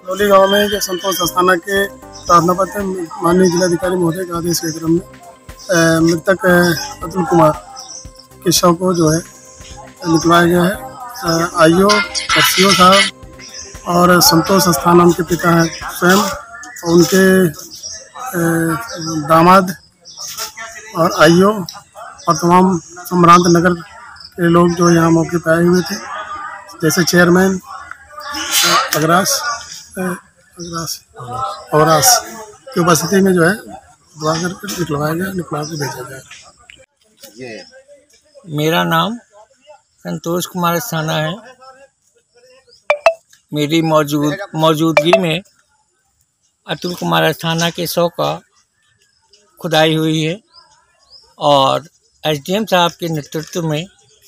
डोली गांव में जो संतोष अस्थाना के प्रार्थना पत्र माननीय जिलाधिकारी महोदय के आदेश के क्रम में मृतक अतुल कुमार के शव को जो है निकलवाया गया है। आईओ एससीओ साहब और संतोष अस्थाना उनके पिता हैं स्वयं और उनके दामाद और आईओ और तमाम सम्रांत नगर के लोग जो यहाँ मौके पर आए हुए थे, जैसे चेयरमैन अगरास की उपस्थिति में जो है दुआ करके निकलवाया गया, निकला के भेजा गया। मेरा नाम संतोष कुमार अस्थाना है। मेरी मौजूदगी में अतुल कुमार अस्थाना के शव का खुदाई हुई है और एसडीएम साहब के नेतृत्व में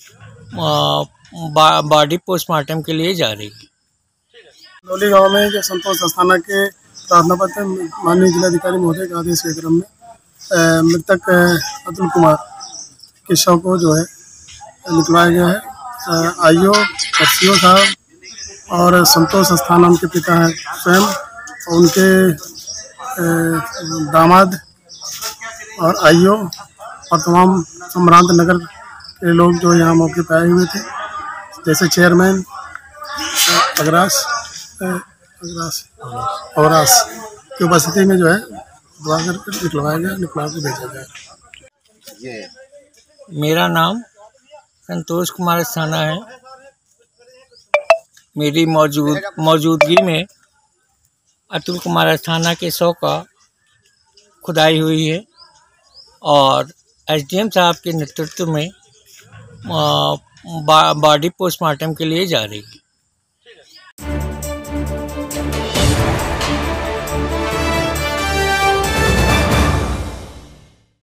बॉडी पोस्टमार्टम के लिए जा रही है। डोली गांव में जो संतोष अस्थाना के प्रार्थना पत्र माननीय जिलाधिकारी महोदय के आदेश के क्रम में मृतक अतुल कुमार के शव को जो है निकलवाया गया है। आईओ एससीओ साहब और संतोष अस्थाना उनके पिता हैं स्वयं और उनके दामाद और आईओ और तमाम सम्रांत नगर के लोग जो यहाँ मौके पर आए हुए थे, जैसे चेयरमैन अगरास की उपस्थिति में जो है दुआ करके निकलवाया गया, निकला के भेजा गया। मेरा नाम संतोष कुमार अस्थाना है। मेरी मौजूदगी में अतुल कुमार अस्थाना के शव का खुदाई हुई है और एसडीएम साहब के नेतृत्व में बॉडी पोस्टमार्टम के लिए जा रही है।